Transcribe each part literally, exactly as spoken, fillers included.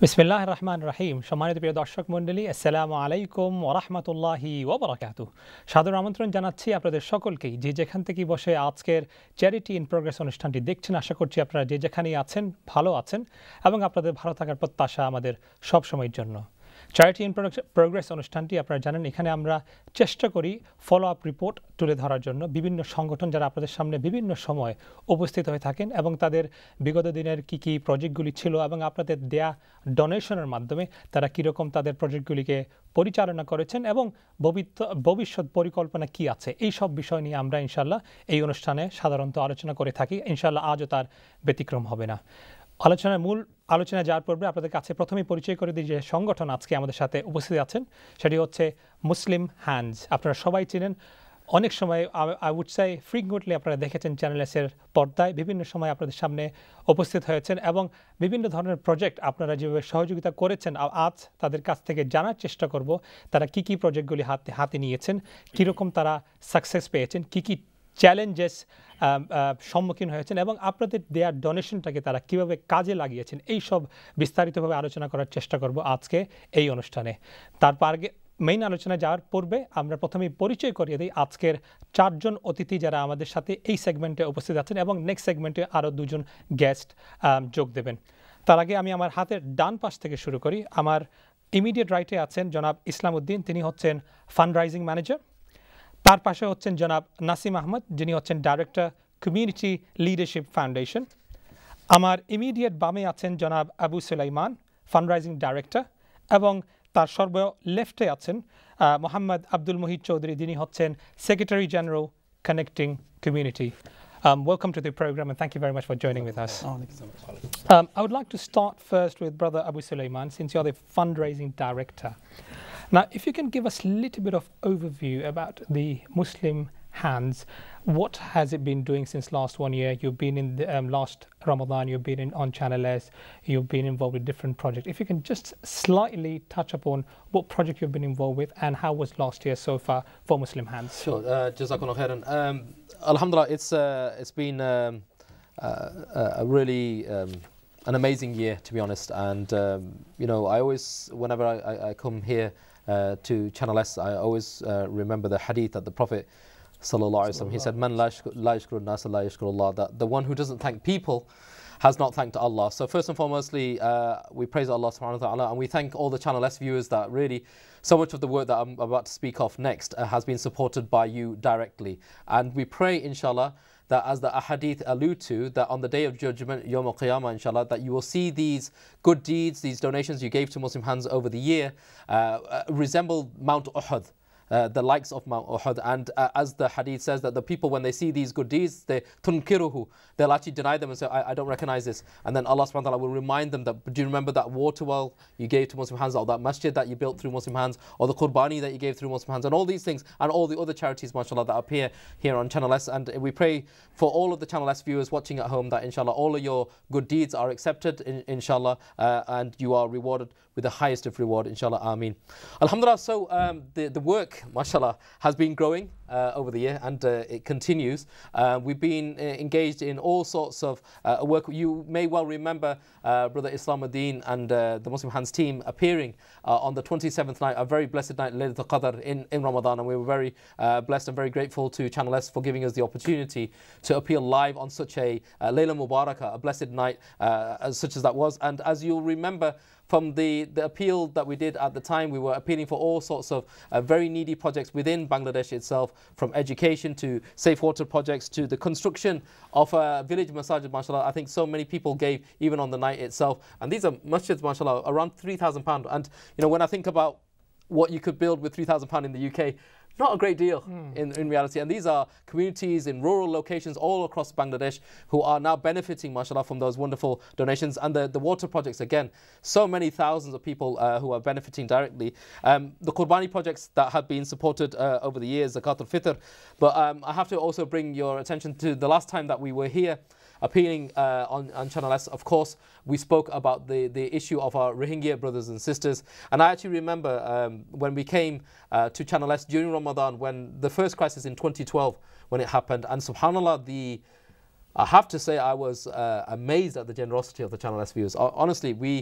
বিসমিল্লাহির রহমানির রহিম। সম্মানিত প্রিয় দর্শক মণ্ডলী, আসসালামু আলাইকুম ওয়া রাহমাতুল্লাহি ওয়া বারাকাতুহু। সাদর আমন্ত্রণ জানাচ্ছি আপনাদের সকলকেই, যে যেখান থেকে বসে আজকের চ্যারিটি ইন প্রোগ্রেস অনুষ্ঠানটি দেখছেন। আশা করছি আপনারা যে যেখানেই আছেন ভালো আছেন এবং আপনাদের ভালো থাকার প্রত্যাশা আমাদের সব সময়ের জন্য। চ্যারিটি ইন প্রোগ্রেস অনুষ্ঠানটি আপনারা জানেন, এখানে আমরা চেষ্টা করি ফলো আপ রিপোর্ট তুলে ধরার জন্য বিভিন্ন সংগঠন যারা আপনাদের সামনে বিভিন্ন সময় উপস্থিত হয়ে থাকেন এবং তাদের বিগত দিনের কী কী প্রজেক্টগুলি ছিল এবং আপনাদের দেয়া ডোনেশনের মাধ্যমে তারা কীরকম তাদের প্রজেক্টগুলিকে পরিচালনা করেছেন এবং ভবিষ্যৎ পরিকল্পনা কি আছে, এই সব বিষয় নিয়ে আমরা ইনশাল্লাহ এই অনুষ্ঠানে সাধারণত আলোচনা করে থাকি। ইনশাল্লাহ আজও তার ব্যতিক্রম হবে না। আলোচনার মূল আলোচনা যাওয়ার পূর্বে আপনাদের কাছে প্রথমেই পরিচয় করে দিই যে সংগঠন আজকে আমাদের সাথে উপস্থিত আছেন, সেটি হচ্ছে মুসলিম হ্যান্ডস। আপনারা সবাই চিনেন, অনেক সময় আই উড সে ফ্রিকুয়েন্টলি আপনারা দেখেছেন চ্যানেল এসের পর্দায় বিভিন্ন সময় আপনাদের সামনে উপস্থিত হয়েছেন এবং বিভিন্ন ধরনের প্রজেক্ট আপনারা যেভাবে সহযোগিতা করেছেন, আজ তাদের কাছ থেকে জানার চেষ্টা করব তারা কী কী প্রজেক্টগুলি হাতে হাতে নিয়েছেন, কীরকম তারা সাকসেস পেয়েছেন, কী কী চ্যালেঞ্জেস সম্মুখীন হয়েছেন এবং আপনাদের দেওয়ার ডোনেশনটাকে তারা কীভাবে কাজে লাগিয়েছেন, এই সব বিস্তারিতভাবে আলোচনা করার চেষ্টা করব আজকে এই অনুষ্ঠানে। তারপর আগে মেইন আলোচনায় যাওয়ার পূর্বে আমরা প্রথমেই পরিচয় করিয়ে দিই আজকের চারজন অতিথি যারা আমাদের সাথে এই সেগমেন্টে উপস্থিত আছেন এবং নেক্সট সেগমেন্টে আরও দুজন গেস্ট যোগ দেবেন। তার আগে আমি আমার হাতের ডান পাশ থেকে শুরু করি। আমার ইমিডিয়েট রাইটে আছেন জনাব ইসলাম উদ্দিন, তিনি হচ্ছেন ফান্ড রাইজিং ম্যানেজার। তার পাশে হচ্ছেন জনাব নাসিম আহমদ, যিনি হচ্ছেন ডাইরেক্টর কমিউনিটি লিডারশিপ ফাউন্ডেশন। আমার ইমিডিয়েট বামে আছেন জনাব Abu Sulaiman, fund raising director, এবং তার সর্ব লেফটে আছেন মোহাম্মদ আব্দুল মুহিত চৌধুরী, যিনি হচ্ছেন secretary general connecting community. Um, welcome to the program and thank you very much for joining with us. Oh, thank you so much. Um, I would like to start first with Brother Abu Sulaiman, since you're the fundraising director. Now, if you can give us a little bit of overview about the Muslim Hands, what has it been doing since last one year? You've been in the um, last Ramadan, you've been in, on Channel S, you've been involved with different projects. If you can just slightly touch upon what project you've been involved with and how was last year so far for Muslim Hands? Sure, uh, Jazakallah khairan. Um, Alhamdulillah, it's, uh, it's been um, uh, a really um, an amazing year, to be honest. And, um, you know, I always, whenever I, I, I come here uh, to Channel S, I always uh, remember the hadith that the Prophet Sallallahu Alaihi Wasallam, he said, Man la yashkuru nasa la yashkuru Allah, that the one who doesn't thank people has not thanked Allah. So first and foremostly, uh, we praise Allah subhanahu wa ta'ala, and we thank all the Channel S viewers that really so much of the work that I'm about to speak of next uh, has been supported by you directly. And we pray, inshallah, that as the ahadith allude to, that on the day of judgment, Yawm al-Qiyamah, inshallah, that you will see these good deeds, these donations you gave to Muslim Hands over the year uh, uh, resemble Mount Uhud. Uh, the likes of Mount Uhud, and uh, as the hadith says, that the people, when they see these good deeds, they tunkiruhu, they'll actually deny them and say, I, I don't recognize this. And then Allah subhanahu wa ta'ala will remind them that, do you remember that water well you gave to Muslim Hands, or that masjid that you built through Muslim Hands, or the qurbani that you gave through Muslim Hands, and all these things, and all the other charities, mashallah, that appear here on Channel S. And we pray for all of the Channel S viewers watching at home that, inshallah, all of your good deeds are accepted, in, inshallah, uh, and you are rewarded with the highest of reward, inshallah, ameen. Alhamdulillah, so um, the, the work, mashallah, has been growing uh, over the year, and uh, it continues. Uh, we've been uh, engaged in all sorts of uh, work. You may well remember uh, Brother Islamuddin and uh, the Muslim Hands team appearing uh, on the twenty-seventh night, a very blessed night, Laylatul Qadr, in, in Ramadan, and we were very uh, blessed and very grateful to Channel S for giving us the opportunity to appear live on such a uh, Layla Mubarakah, a blessed night uh, as such as that was. And as you'll remember, from the, the appeal that we did at the time, we were appealing for all sorts of uh, very needy projects within Bangladesh itself, from education to safe water projects to the construction of a village masajid, mashallah. I think so many people gave even on the night itself. And these are masjids, mashallah, around three thousand pounds. And, you know, when I think about what you could build with three thousand pounds in the U K, not a great deal mm. in, in reality. And these are communities in rural locations all across Bangladesh who are now benefiting, mashallah, from those wonderful donations. And the, the water projects, again, so many thousands of people uh, who are benefiting directly. Um, the Qurbani projects that have been supported uh, over the years, Zakat al-Fitr. But um, I have to also bring your attention to the last time that we were here appealing uh, on, on Channel S. Of course, we spoke about the, the issue of our Rohingya brothers and sisters. And I actually remember um, when we came uh, to Channel S during Ramadan, when the first crisis in twenty twelve, when it happened. And subhanAllah, the I have to say I was uh, amazed at the generosity of the Channel S viewers. Honestly, we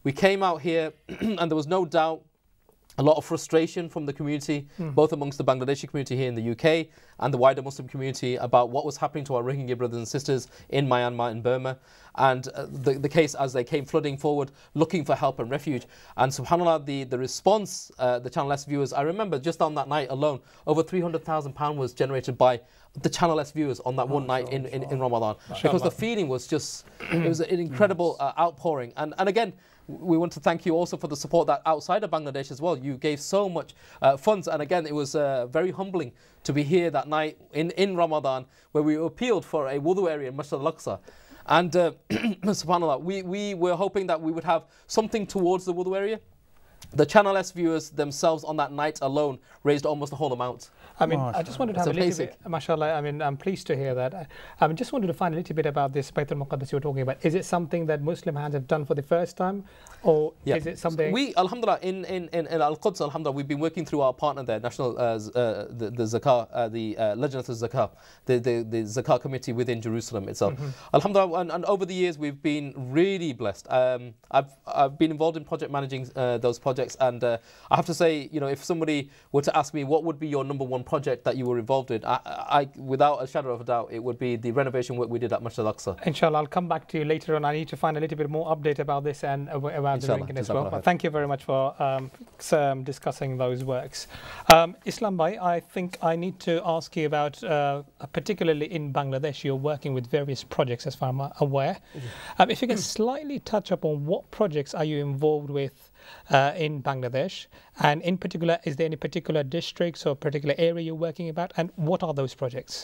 we came out here and there was no doubt a lot of frustration from the community, mm. both amongst the Bangladeshi community here in the U K and the wider Muslim community about what was happening to our Rohingya brothers and sisters in Myanmar and Burma. And uh, the, the case as they came flooding forward, looking for help and refuge. And subhanAllah, the, the response, uh, the Channel S viewers, I remember just on that night alone, over three hundred thousand pounds was generated by the Channel S viewers on that oh, one night sure, in, in, in Ramadan. Sure. Because the feeling was just, it was an incredible uh, outpouring. And, and again, we want to thank you also for the support that outside of Bangladesh as well. You gave so much uh, funds, and again, it was uh, very humbling to be here that night in, in Ramadan, where we appealed for a wudu area in Masjid al-Aqsa. And uh, subhanAllah, we, we were hoping that we would have something towards the wudu area. The Channel S viewers themselves on that night alone raised almost the whole amount. I mean, oh, I just wanted to have it's a amazing. little bit, mashallah, I mean, I'm pleased to hear that. I, I mean, just wanted to find a little bit about this Bayt al-Muqaddas you were talking about. Is it something that Muslim hands have done for the first time? Or yeah. is it something... We, alhamdulillah, in, in, in, in Al-Quds, alhamdulillah, we've been working through our partner there, National, uh, uh, the, the Zakah, uh, the uh, Lajnat al-Zakah, the, the, the Zakah committee within Jerusalem itself. Mm-hmm. Alhamdulillah, and, and over the years, we've been really blessed. Um, I've, I've been involved in project managing uh, those projects, and uh, I have to say, you know, if somebody were to ask me what would be your number one project that you were involved in, I, I, without a shadow of a doubt, it would be the renovation work we did at Masjid al-Aqsa. Inshallah, I'll come back to you later on. I need to find a little bit more update about this and about Inshallah, the ranking as well. But thank you very much for um, um, discussing those works. Um, Islam Bhai, I think I need to ask you about, uh, particularly in Bangladesh, you're working with various projects as far as I'm aware. Mm-hmm. um, if you can slightly touch upon what projects are you involved with Uh, in Bangladesh, and in particular, is there any particular districts or particular area you're working about, and what are those projects?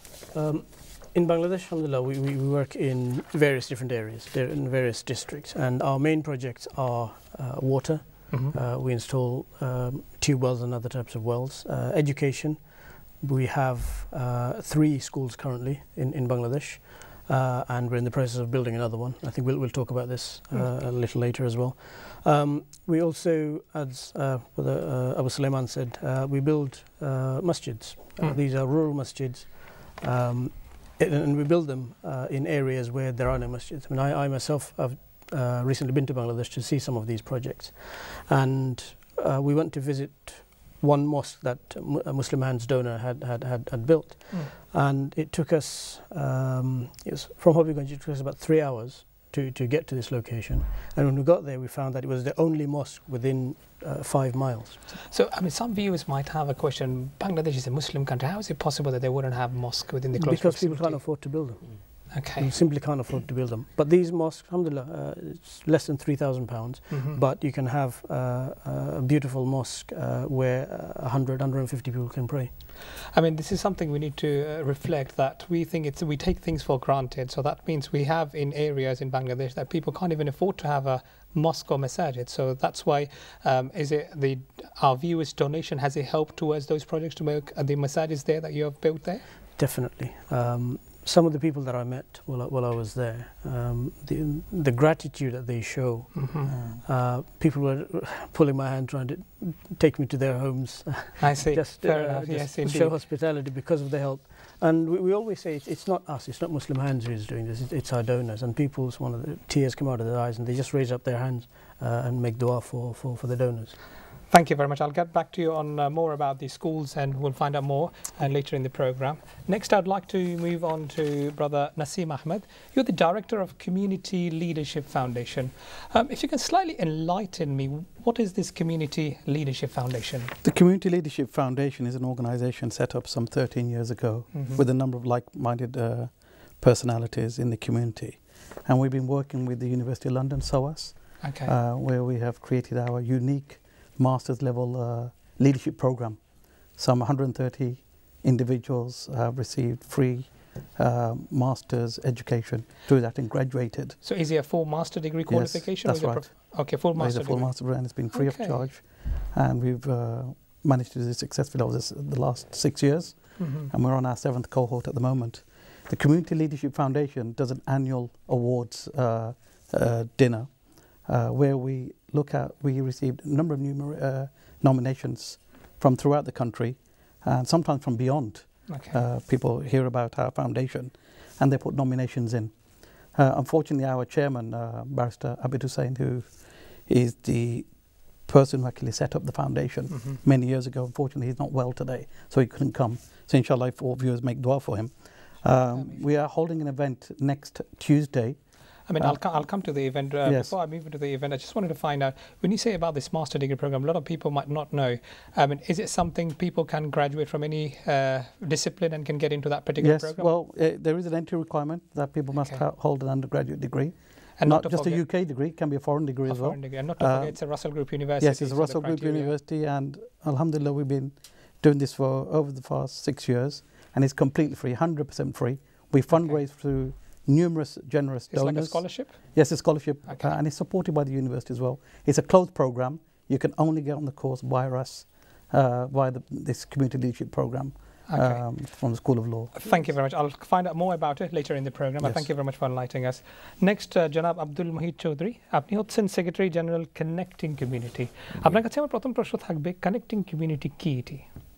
Um, in Bangladesh, alhamdulillah, we, we work in various different areas, in various districts, and our main projects are uh, water. Mm-hmm. uh, we install um, tube wells and other types of wells. Uh, education, we have uh, three schools currently in, in Bangladesh. Uh, and we're in the process of building another one. I think we'll, we'll talk about this uh, mm. a little later as well. Um, we also, as uh, uh, Abu Sulaiman said, uh, we build uh, masjids. Uh, mm. These are rural masjids, um, and we build them uh, in areas where there are no masjids. I mean, I, I myself have uh, recently been to Bangladesh to see some of these projects, and uh, we went to visit one mosque that a Muslim Hands donor had had had, had built, mm. and it took us um, it was from Hobbyganj. It took us about three hours to to get to this location, and when we got there, we found that it was the only mosque within uh, five miles. So, I mean, some viewers might have a question. Bangladesh is a Muslim country. How is it possible that they wouldn't have mosque within the close Because proximity? people can't afford to build them. Mm. Okay. You simply can't afford to build them. But these mosques, alhamdulillah, uh, it's less than three thousand pounds, mm-hmm. but you can have uh, a beautiful mosque uh, where uh, one hundred, one hundred fifty people can pray. I mean, this is something we need to uh, reflect, that we think it's, we take things for granted. So that means we have in areas in Bangladesh that people can't even afford to have a mosque or masajid. So that's why, um, is it the our viewers' donation, has it helped towards those projects to make uh, the masajids there that you have built there? Definitely. Um, Some of the people that I met while I, while I was there, um, the, the gratitude that they show, mm-hmm. uh, people were pulling my hand, trying to take me to their homes. I see. just Fair uh, enough. just Yes, show hospitality because of the help. And we, we always say it's, it's not us, it's not Muslim Hands who is doing this, it's, it's our donors. And people's, one of the tears come out of their eyes and they just raise up their hands uh, and make dua for, for, for the donors. Thank you very much. I'll get back to you on uh, more about the schools, and we'll find out more uh, later in the program. Next, I'd like to move on to Brother Naseem Ahmed. You're the Director of Community Leadership Foundation. Um, if you can slightly enlighten me, what is this Community Leadership Foundation? The Community Leadership Foundation is an organisation set up some thirteen years ago mm-hmm. with a number of like-minded uh, personalities in the community. And we've been working with the University of London, S O A S, okay. uh, where we have created our unique master's level uh, leadership program. Some one hundred thirty individuals have received free uh, master's education through that and graduated. So is it a full master degree qualification? Yes, that's right. Okay, full master It's a full degree. master degree, and it's been free okay. of charge. And we've uh, managed to do this successfully over this, the last six years. Mm-hmm. And we're on our seventh cohort at the moment. The Community Leadership Foundation does an annual awards uh, uh, dinner uh, where we look at, we received a number of numer uh, nominations from throughout the country and sometimes from beyond. Okay. Uh, people hear about our foundation and they put nominations in. Uh, unfortunately, our chairman, uh, Barrister Abid Hussain, who is the person who actually set up the foundation Mhm. many years ago. Unfortunately, he's not well today, so he couldn't come. So inshallah, if all viewers make dua for him. Um, we are holding an event next Tuesday. I mean, Uh, I'll, co- I'll come to the event. Uh, yes. Before I move into the event, I just wanted to find out, when you say about this master degree program, a lot of people might not know. I mean, is it something people can graduate from any uh, discipline and can get into that particular Yes, program? well, uh, there is an entry requirement that people must Okay. ha- hold an undergraduate degree. and not to just forget, a U K degree, it can be a foreign degree a as well. foreign degree. And not to Uh, forget, it's a Russell Group University. Yes, it's a so the Russell Group criteria- University, and alhamdulillah, we've been doing this for over the past six years, and it's completely free, one hundred percent free. We fundraise through numerous generous It's donors. like a scholarship? Yes, a scholarship, Okay. uh, and it's supported by the university as well. It's a closed program. You can only get on the course via us, uh, via the, this community leadership program Okay. um, from the School of Law. Thank you very much. I'll find out more about it later in the program. Yes. Thank you very much for enlightening us. Next, uh, Janab Abdul Mohit Chaudhary, আপনি হচ্ছেন secretary general connecting community. আপনার কাছে আমার প্রথম প্রশ্ন থাকবে, connecting community কি এটি?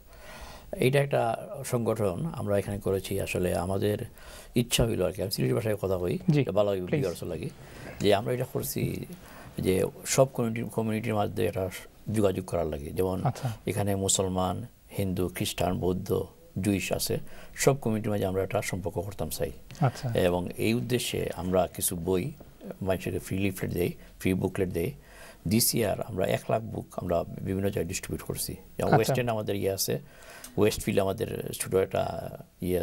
এইটা একটা সংগঠন আমরা এখানে করেছি। আসলে আমাদের ইচ্ছা হইল আর কি, আমি সিলেটি ভাষায় কথা কই, জি, এটা ভালো please. বিগার্স লাগে, যে আমরা এটা করছি যে সব কমিউনিটি কমিউনিটির মধ্যে এটা যোগাযোগ করার লাগে। যেমন আচ্ছা। এখানে মুসলমান, হিন্দু, খ্রিস্টান, বৌদ্ধ, জুইশ আছে, সব কমিউনিটির মাঝে আমরা একটা সম্পর্ক করতাম চাই। আচ্ছা। এবং এই উদ্দেশ্যে আমরা কিছু বই মানুষকে ফ্রি লিফলেট দেই, ফ্রি বুকলেট দেই। দিস ইয়ার আমরা এক লাখ বুক আমরা বিভিন্ন জায়গায় ডিস্ট্রিবিউট করছি। যেমন আচ্ছা। ওয়েস্ট এন্ড আমাদের ইয়ে আছে, ওয়েস্টফিল্ড আমাদের ছোটো একটা ইয়ে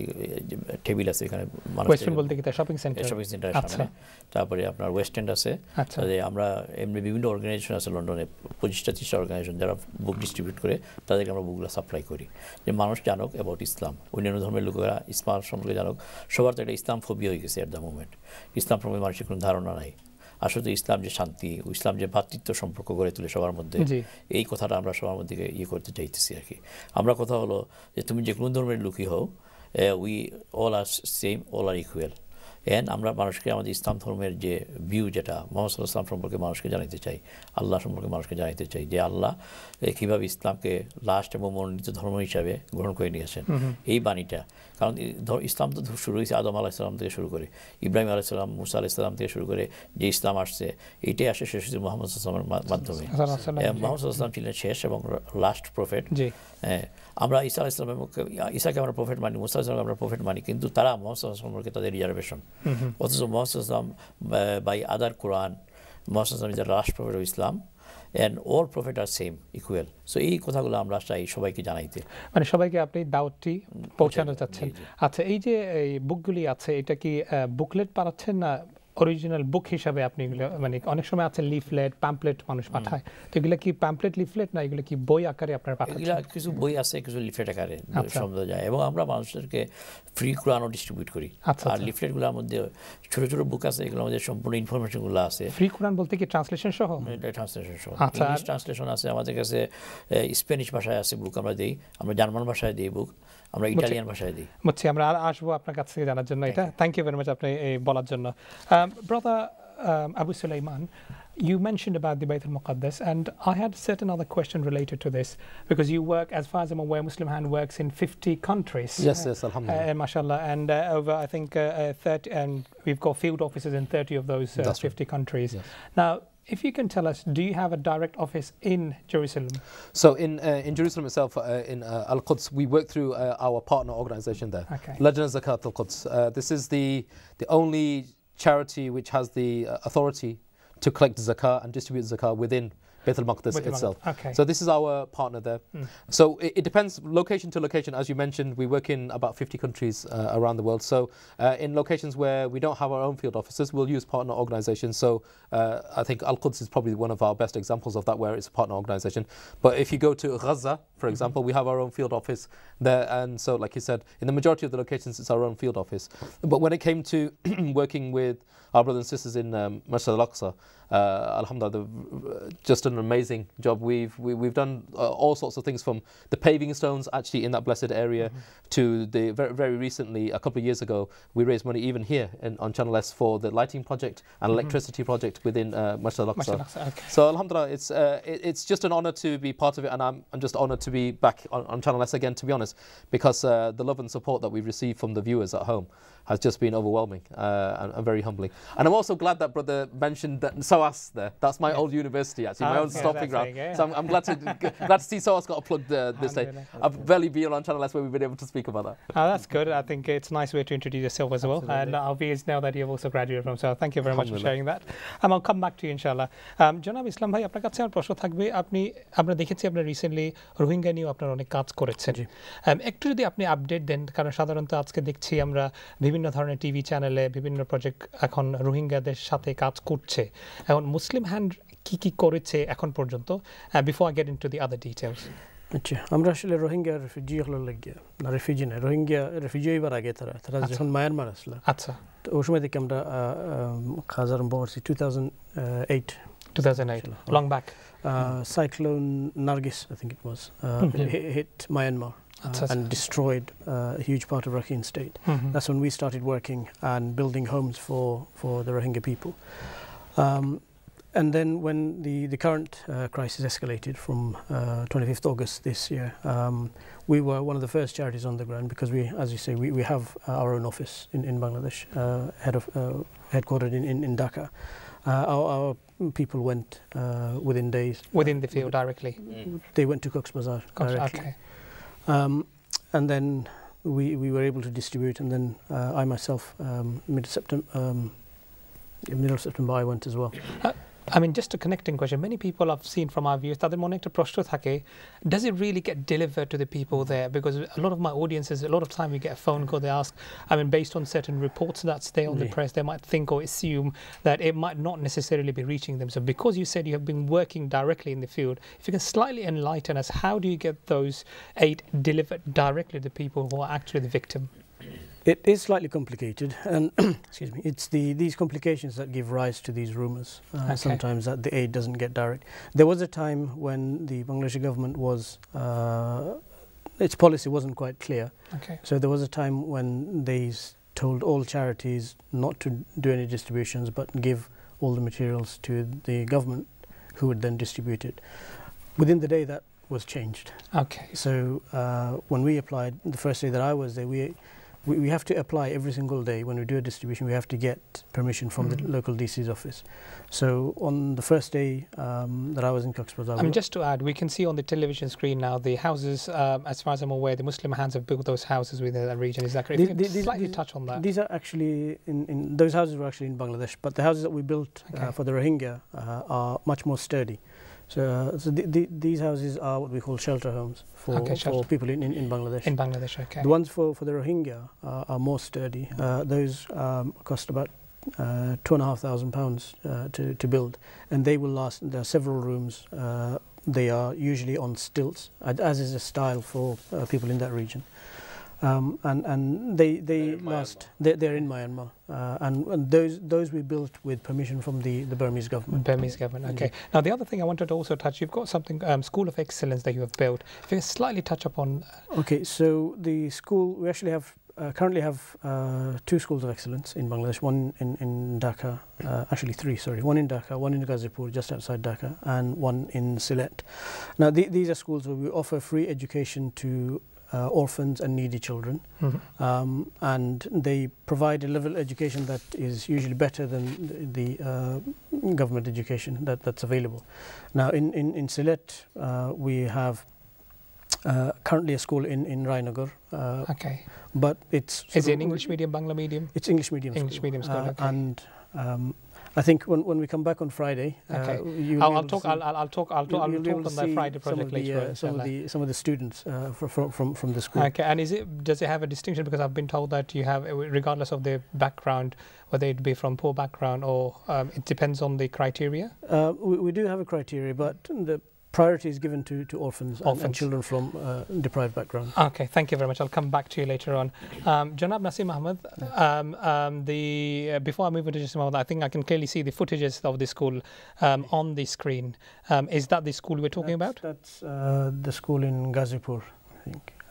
টেবিল আছে, এখানে ওয়েস্টার্ন বলতে কি শপিং সেন্টার? শপিং সেন্টারের আচ্ছা। সামনে। তারপরে আপনার ওয়েস্ট এন্ড আছে। আচ্ছা। তাহলে আমরা এমনি বিভিন্ন অর্গানাইজেশন আছে লন্ডনে, পঁচিশটা ত্রিশটা অর্গানাইজেশন যারা বুক ডিস্ট্রিবিউট করে, তাদেরকে আমরা বুকগুলো সাপ্লাই করি, যে মানুষ জানুক অ্যাবাউট ইসলাম, অন্যান্য ধর্মের লোকেরা ইসলাম সম্পর্কে জানুক। সবার তো একটা ইসলাম ফোবিয়া হয়ে গেছে এট দ্য মোমেন্ট, ইসলাম সম্পর্কে মানুষের কোনো ধারণা নাই। আসলে ইসলাম যে শান্তি, ইসলাম যে ভ্রাতৃত্ব সম্পর্ক গড়ে তুলে সবার মধ্যে, জি। এই কথাটা আমরা সবার মধ্যে ইয়ে করতে চাইতেছি আর কি। আমরা কথা হলো যে তুমি যে কোনো ধর্মের লোকই হও, we all are same, all are equal. And আমরা মানুষকে আমাদের ইসলাম ধর্মের যে ভিউ, যেটা মোহাম্মদ সাল্লাল্লাহু আলাইহি ওয়াসাল্লাম সম্পর্কে মানুষকে জানাতে চাই, আল্লাহ সম্পর্কে মানুষকে জানাতে চাই, যে আল্লাহ কীভাবে ইসলামকে লাস্ট এবং মনোনীত ধর্ম হিসাবে গ্রহণ করে নিয়েছেন, এই বাণীটা। কারণ ইসলাম তো শুরু হয়েছে আদম আলাইসাল্লাম থেকে শুরু করে, ইব্রাহিম আলাইসাল্লাম, মুসা আলাইসাল্লাম থেকে শুরু করে যে ইসলাম আসছে, এইটাই আসে শেষ হয়েছে মোহাম্মদ সাল্লাল্লাহু আলাইহি ওয়াসাল্লামের মাধ্যমে। মোহাম্মদ সাল্লাল্লাহু আলাইহি ওয়াসাল্লাম ছিলেন শেষ এবং লাস্ট প্রফেট। হ্যাঁ, আমরা ঈসা আলাইহিস সালাম, ঈসাকে আমরা প্রফেট মানি, মুসা আলাইহিস সালামকে আমরা প্রফেট মানি, কিন্তু তারা মোহাম্মদ সাল্লাল্লাহু আলাইহি ওয়াসাল্লাম সম্পর্কে তাদের রিজার্ভেশন। অথচ মোহাম্মদ সাল্লাল্লাহু আলাইহি ওয়াসাল্লাম বাই আদার কোরআন, মোহাম্মদ সাল্লাল্লাহু আলাইহি ওয়াসাল্লাম is the last prophet of Islam, and all prophet are same, equal. So এই কথাগুলো আমরা চাই সবাইকে জানাইতে, মানে সবাইকে আপনি দাওয়াতটি পৌঁছানো চাচ্ছেন। জি, জি। আচ্ছা, এই যে এই বুকগুলি আছে, এটা কি বুকলেট পাঠাচ্ছেন না অরিজিনাল বুক হিসাবে আপনি এগুলো, মানে অনেক সময় আছে লিফলেট, প্যাম্পলেট মানুষ পাঠায়, তো এগুলো কি প্যাম্পলেট লিফলেট না এগুলো কি বই আকারে আপনারা এগুলা পাঠাচ্ছেন? কিছু বই আছে, কিছু লিফলেট আকারে আচ্ছা। সম্ভব যায়, এবং আমরা মানুষদেরকে ফ্রি কোরআনও ডিস্ট্রিবিউট করি। আচ্ছা, আর আচ্ছা। লিফলেটগুলোর মধ্যে ছোটো ছোটো বুক আছে, এগুলোর মধ্যে সম্পূর্ণ ইনফরমেশনগুলো আছে। ফ্রি কোরআন বলতে কি ট্রান্সলেশন সহ? এটা ট্রান্সলেশন সহ, আচ্ছা। ইংলিশ ট্রান্সলেশন আছে আমাদের কাছে, স্প্যানিশ ভাষায় আছে বুক আমরা দিই, আমরা জার্মান ভাষায় দিই বুক, আমরা ইটালিয়ান ভাষায় দিই। বুঝছি, আমরা আর আসবো আপনার কাছ থেকে জানার জন্য এটা। থ্যাংক ইউ ভেরি মাচ আপনি এই বলার জন্য। Brother um, Abu Sulaiman, you mentioned about the Bayt al-Muqaddas, and I had a certain other question related to this, because you work, as far as I'm aware, Muslim Hand works in fifty countries. Yes, yes, alhamdulillah. Uh, mashallah, and uh, over, I think, uh, uh, thirty, and we've got field offices in thirty of those uh, That's right. fifty countries. Yes. Now, if you can tell us, do you have a direct office in Jerusalem? So in uh, in Jerusalem itself, uh, in uh, Al-Quds, we work through uh, our partner organisation there, Okay. Lajna Zakat Al-Quds. Uh, this is the the only charity which has the uh, authority to collect zakah and distribute zakah within Bayt al-Maqdis Bayt al-Maqdis, itself. okay. So this is our partner there. Mm. So it, it depends location to location. As you mentioned, we work in about fifty countries uh, around the world. So uh, in locations where we don't have our own field offices, we'll use partner organizations. So uh, I think Al-Quds is probably one of our best examples of that, where it's a partner organization. But if you go to Gaza, for example, we have our own field office there. And so, like you said, in the majority of the locations, it's our own field office. But when it came to working with our brothers and sisters in um, Masjid al-Aqsa, uh, alhamdulillah, they've just an amazing job. We've we, we've done uh, all sorts of things, from the paving stones actually in that blessed area, mm-hmm. to the very, very recently, a couple of years ago, we raised money even here in, on Channel S for the lighting project and mm-hmm. electricity project within uh, Masjid al-Aqsa. Okay. So alhamdulillah, it's uh, it, it's just an honor to be part of it, and I'm I'm just honored to be back on, on Channel S again, to be honest, because uh, the love and support that we've received from the viewers at home has just been overwhelming uh, and, and very humbling. And I'm also glad that brother mentioned that SOAS there. That's my old university, actually, my Oh, own yeah, stomping that's ground. right, yeah. So I'm, I'm glad to glad to see SOAS got a plug uh, this day. Alhamdulillah. I've barely been on Channel S where we've been able to speak about that. Oh, that's good. I think it's a nice way to introduce yourself as well. And our viewers know that you've also graduated from, so thank you very much for sharing that. Um, I'll come back to you, inshallah. Um, জনাব ইসলাম ভাই, আপনার কাছে আমার প্রশ্ন থাকবে, আপনি আমরা দেখেছি আপনার রিসেন্টলি রোহিঙ্গা নিয়েও আপনারা অনেক কাজ করেছেন। একটু যদি আপনি আপডেট দেন, কারণ সাধারণত আজকে দেখছি আমরা বিভিন্ন ধরনের টিভি চ্যানেলে বিভিন্ন প্রজেক্ট এখন রোহিঙ্গাদের সাথে কাজ করছে। এখন মুসলিম হ্যান্ড কি কি করেছে এখন পর্যন্ত, before I get into the other details? আচ্ছা, আমরা আসলে রোহিঙ্গা রেফিউজি হলো লাগিয়া না, রেফিউজি না, রোহিঙ্গা রেফিউজি হইবার আগে তারা তারা যখন মায়ানমার আসলো, আচ্ছা, তো ওই সময় থেকে আমরা কাজ আরম্ভ করছি two thousand eight two thousand eight, long back. Uh, Cyclone Nargis, I think it was, uh, hit, hit Myanmar uh, and destroyed uh, a huge part of Rakhine State. Mm-hmm. That's when we started working and building homes for, for the Rohingya people. Um, and then when the, the current uh, crisis escalated from uh, twenty-fifth August this year, um, we were one of the first charities on the ground because we, as you say, we, we have our own office in, in Bangladesh, uh, head of, uh, headquartered in, in, in Dhaka. Uh, our, our people went uh, within days. Within the field directly? Mm. They went to Cox's Bazar directly. Okay. Um, and then we, we were able to distribute, and then uh, I myself, um, mid-September, um, middle of September, I went as well. Uh, I mean, just a connecting question. Many people I've seen from our viewers, তাদের মনে একটা প্রশ্ন থাকে, does it really get delivered to the people there? Because a lot of my audiences, a lot of time we get a phone call, they ask, I mean, based on certain reports that stay on the press, they might think or assume that it might not necessarily be reaching them. So because you said you have been working directly in the field, if you can slightly enlighten us, how do you get those aid delivered directly to the people who are actually the victim? It is slightly complicated, and excuse me, it's the these complications that give rise to these rumours. Uh, Okay. Sometimes that the aid doesn't get direct. There was a time when the Bangladeshi government was uh, its policy wasn't quite clear. Okay. So there was a time when they s- told all charities not to do any distributions, but give all the materials to the government, who would then distribute it. Within the day, that was changed. Okay. So uh, when we applied, the first day that I was there, we, we we have to apply every single day. When we do a distribution, we have to get permission from Mm. the local D C's office. So on the first day um, that I was in Cox's Bazar, I mean, just to add, we can see on the television screen now the houses, um, as far as I'm aware, the Muslim hands have built those houses within that region. Is that correct? If you The- could the- slightly these- touch on that. these are actually in, in those houses were actually in Bangladesh, but the houses that we built Okay. uh, for the Rohingya uh, are much more sturdy. So, uh, so the, the, these houses are what we call shelter homes for, Okay, for shelter. people in, in, in Bangladesh. In Bangladesh, okay. The ones for, for the Rohingya uh, are more sturdy. Uh, those um, cost about uh, two and a half thousand pounds uh, to, to build, and they will last. There are several rooms. Uh, they are usually on stilts, ad- as is a style for uh, people in that region. Um, and and they they They're in last. They're, they're in Myanmar, uh, and, and those those we built with permission from the, the Burmese government. Burmese government, okay. Now, the other thing I wanted to also touch, you've got something, um, School of Excellence that you have built. If you can slightly touch upon. Okay, so the school, we actually have, uh, currently have uh, two schools of excellence in Bangladesh, one in, in Dhaka, uh, actually three, sorry, one in Dhaka, one in Ghazipur, just outside Dhaka, and one in Sylhet. Now, the, these are schools where we offer free education to uh, orphans and needy children, Mhm. um, and they provide a level of education that is usually better than the, the uh, government education that, that's available. Now, in, in, in Sylhet, uh, we have uh, currently a school in, in Rainagar, uh, Okay. but it's... Is sort it of- an English medium, Bangla medium? It's English medium English school. medium school, Uh, okay. And um, I think when, when we come back on Friday, Okay. uh, you'll I'll, be I'll able to talk. see- I'll, I'll I'll talk. I'll talk. you'll- I'll you'll be talk able on to the see Friday some of project the, later uh, on. some of inshallah. the some of the students uh, fr- from from from the school. Okay, and is it does it have a distinction? Because I've been told that you have, regardless of their background, whether it be from poor background or um, it depends on the criteria. Uh, we, we do have a criteria, but the priority is given to, to orphans, and- And, Orphans. children from uh, deprived backgrounds. Okay, thank you very much. I'll come back to you later on. Um, Janab Naseem Ahmed, um, um, the uh, before I move into just a moment, I think I can clearly see the footages of the school um, on the screen. Um, is that the school we're talking that's, about? That's uh, the school in Ghazipur, I think.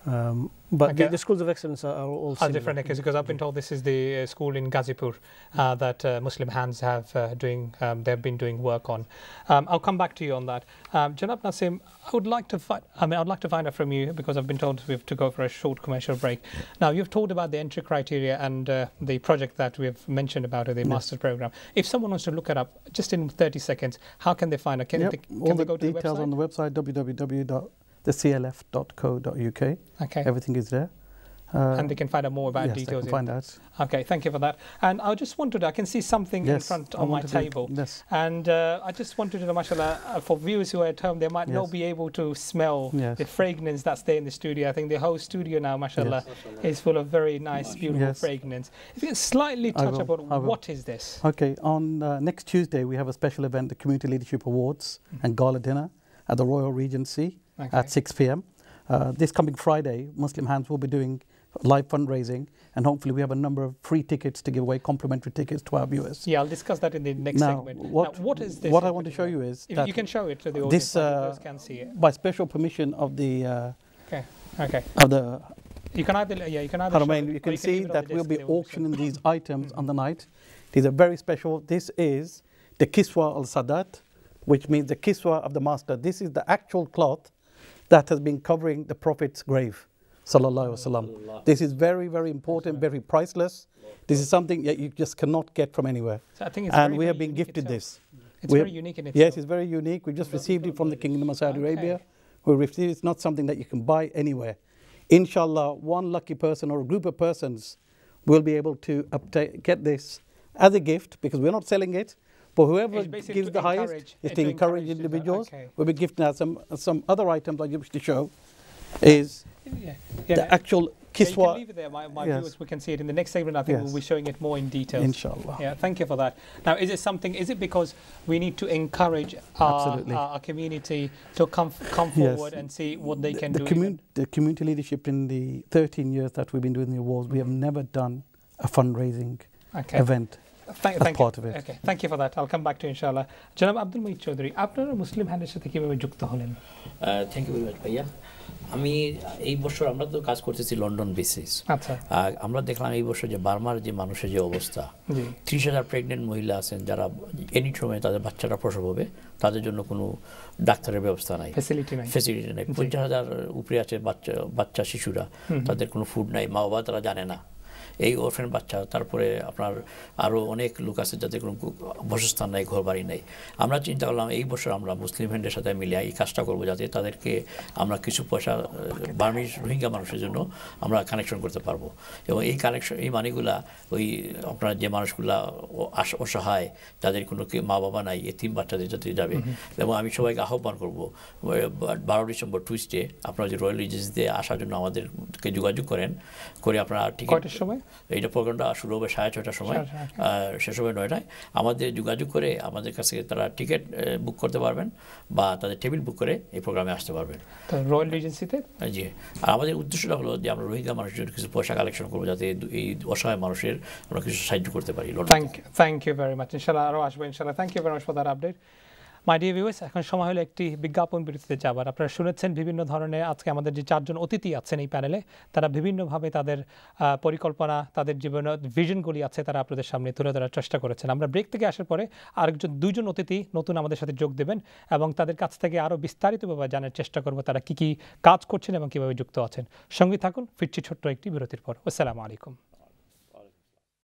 Um, but Okay. the, the schools of excellence are, are all Are similar. different because because I've been told this is the uh, school in Ghazipur uh, that uh, Muslim Hands have uh, doing um, they've been doing work on. Um, I'll come back to you on that. Um, Janab Nasim, I would like to find I mean I'd like to find out from you because I've been told we have to go for a short commercial break. Now you've told about the entry criteria and uh, the project that we have mentioned about it, the Yes. master's program. If someone wants to look it up just in thirty seconds, how can they find it? Can, Yep, they, can all they the go to the details website? on the website w w w dot the c l f dot co dot u k. Okay. Everything is there. Uh, And they can find out more about yes, they details. can in- find out. Okay, thank you for that. And I just wanted, I can see something in Yes, front I on my wanted to- table. yes. And uh, I just wanted to know, mashallah, uh, for viewers who are at home, they might not Yes. be able to smell Yes. the fragrance that's there in the studio. I think the whole studio now, mashallah, is full of very nice, beautiful Yes. fragrance. If you can slightly I touch will, upon I will. what is this? Okay, on uh, next Tuesday we have a special event, the Community Leadership Awards and Gala Dinner at the Royal Regency Okay. at six p m Uh, this coming Friday, Muslim Hands will be doing live fundraising, and hopefully we have a number of free tickets to give away, complimentary tickets to our viewers. Yeah, I'll discuss that in the next Now, segment. what, now, what is this? what in I want to show particular? you is If that you can show it to the audience, this, so the uh, viewers can see it. by special permission of the uh, Okay, okay. of the You can either, yeah, you can either. show Haramain, it you or can leave see it on that the we'll desk, be they will show. auctioning these items on the night. These are very special. This is the Kiswa al Sadat, which means the Kiswa of the Master. This is the actual cloth that has been covering the Prophet's grave. Sallallahu Alaihi Wasallam. This is very, very important, very priceless. This is something that you just cannot get from anywhere. So I think it's And very, we very have been unique gifted itself. this. It's We very have- unique in itself. Yes, it's very unique. We just received it from the Kingdom of Saudi Okay. Arabia. We received it's not something that you can buy anywhere. Inshallah, one lucky person or a group of persons will be able to obtain, get this as a gift, because we're not selling it. But whoever It's basically gives to the highest encourage- is to to encourage encourage the- individuals. okay. We'll be gifting out some some other items I wish to show. Is Yeah. Yeah, the actual yeah, you can kiswa, leave it there. My, my Yes. viewers, we can see it in the next segment. I think Yes. we'll be showing it more in detail. inshallah. Yeah, thank you for that. Now, is it something? Is it because we need to encourage our, Absolutely. our, our community to come come Yes. forward and see what they The- can the do? commun- even- the community leadership in the thirteen years that we've been doing the awards, we have never done a fundraising Okay. event. Thank, as thank part you. of it. Okay, thank you for that. I'll come back to you, inshallah. জনাব আব্দুল মুঈদ চৌধুরী, আপনারা মুসলিম হ্যান্ডের সাথে কিভাবে যুক্ত হলেন? Thank you very much ভাইয়া। আমি এই বছর আমরা তো কাজ করতেছি লন্ডন বেসিস। আচ্ছা, আমরা দেখলাম এই বছর যে বার্মার যে মানুষের যে অবস্থা, জি, ত্রিশ হাজার প্রেগনেন্ট মহিলা আছেন যারা এনি সময় তাদের বাচ্চাটা প্রসব হবে, তাদের জন্য কোনো ডাক্তারের ব্যবস্থা নাই, ফ্যাসিলিটি নাই। ফেসিলিটি নেই। পঞ্চাশ হাজার উপরে আছে বাচ্চা বাচ্চা শিশুরা, তাদের কোনো ফুড নাই, মা বাবা তারা জানে না। এই অরফেন বাচ্চা, তারপরে আপনার আরও অনেক লোক আছে যাদের কোনো বাসস্থান নাই, ঘর বাড়ি নেই। আমরা চিন্তা করলাম এই বছর আমরা মুসলিম হ্যান্ডের সাথে মিলে এই কাজটা করবো, যাতে তাদেরকে আমরা কিছু পয়সা বার্মিজ রোহিঙ্গা মানুষের জন্য আমরা কানেকশন করতে পারবো। এবং এই কানেকশন এই মানিগুলা ওই আপনার যে মানুষগুলা অসহায়, যাদের কোনো মা বাবা নাই, এতিম বাচ্চাদের যাতে যাবে। এবং আমি সবাইকে আহ্বান করবো বারো ডিসেম্বর টুইসডে আপনারা যে রয়্যাল রিজেন্সিতে আসার জন্য আমাদেরকে যোগাযোগ করেন, করে আপনারা টিকিট। কয়টার সময়? এইটা প্রোগ্রামটা শুরু হবে সাড়ে ছয়টার সময়, শেষ হবে নয়টায়। আমাদের যোগাযোগ করে আমাদের কাছে তারা টিকিট বুক করতে পারবেন বা তাদের টেবিল বুক করে এই প্রোগ্রামে আসতে পারবেন। তো রয়্যাল রিজেন্সিতে? জি। আর আমাদের উদ্দেশ্যটা হলো যে আমরা রোহিঙ্গা মানুষের জন্য কিছু পয়সা কালেকশন করবো, যাতে এই অসহায় মানুষের আমরা কিছু সাহায্য করতে পারি। Thank thank you very much. ইনশাআল্লাহ আরও আসবো ইনশাআল্লাহ। Thank you very much for that update. My dear viewers, এখন সময় হলো একটি বিজ্ঞাপন বিরতিতে যাবার। আপনারা শুনেছেন বিভিন্ন ধরনের, আজকে আমাদের যে চারজন অতিথি আছেন এই প্যানেলে, তারা বিভিন্নভাবে তাদের পরিকল্পনা, তাদের জীবনের ভিশনগুলি আছে, তারা আপনাদের সামনে তুলে ধরার চেষ্টা করেছেন। আমরা ব্রেক থেকে আসার পরে আরেকজন দুইজন অতিথি নতুন আমাদের সাথে যোগ দেবেন এবং তাদের কাছ থেকে আরও বিস্তারিতভাবে জানার চেষ্টা করব তারা কী কী কাজ করছেন এবং কীভাবে যুক্ত আছেন। সঙ্গে থাকুন, ফিরছি ছোট্ট একটি বিরতির পর। আসসালামু আলাইকুম।